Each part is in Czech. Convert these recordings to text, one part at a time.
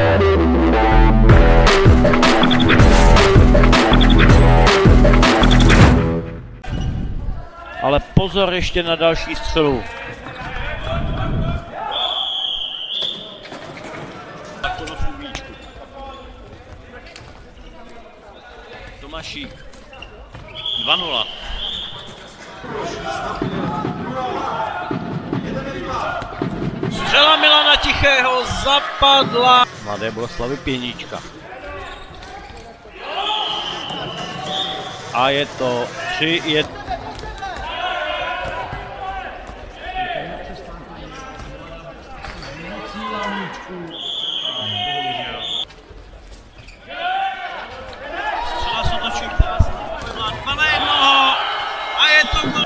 Ale pozor ještě na další střelu. Tomášík. 2-0. Střela Milana Tichého zapadla. Mladé Boleslavy Pěnička. A je to 3-1. Střela se točí, která se povedla 2-1 a je to gol.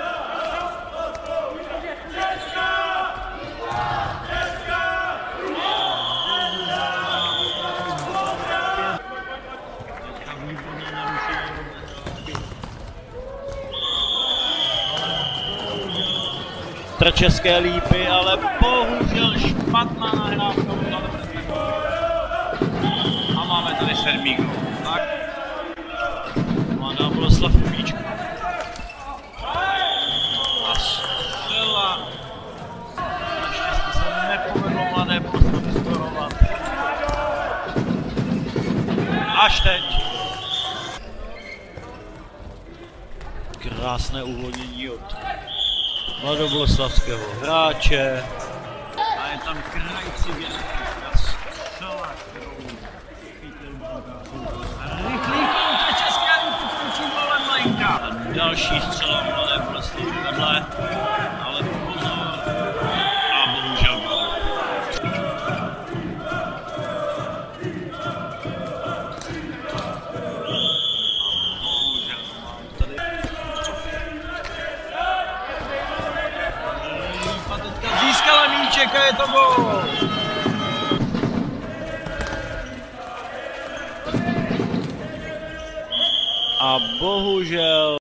České Lípy, ale bohužel špatná nahrávka. A máme tady 7. gól. Tak. Mladá Boleslav Pěnička. A střela. Naštěstí se nepovedlo Mladé Boleslavy skorovat. Až teď. Krásné uvolnění od mladoboleslavského hráče. A je tam krající věnka střela, kterou chytil rychlý kontr České Lípy končí golem Lenka. Další střela Mladé Boleslavy vedle, ale pozor. A bohužel gol. Získala míček a je to gól. A bohužel